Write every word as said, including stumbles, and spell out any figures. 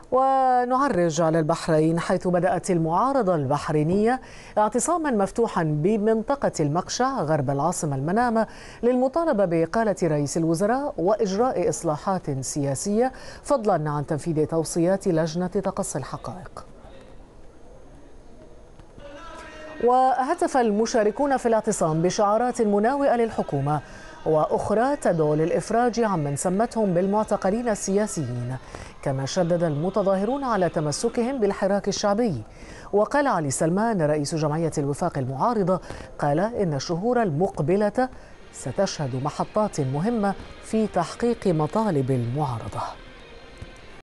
ونعرج على البحرين، حيث بدأت المعارضة البحرينية اعتصاما مفتوحا بمنطقة المقشع غرب العاصمة المنامة للمطالبة بإقالة رئيس الوزراء وإجراء إصلاحات سياسية، فضلا عن تنفيذ توصيات لجنة تقصي الحقائق. وهتف المشاركون في الاعتصام بشعارات مناوئة للحكومة وأخرى تدعو للإفراج عمن سمتهم بالمعتقلين السياسيين، كما شدد المتظاهرون على تمسكهم بالحراك الشعبي. وقال علي سلمان رئيس جمعية الوفاق المعارضة، قال إن الشهور المقبلة ستشهد محطات مهمة في تحقيق مطالب المعارضة.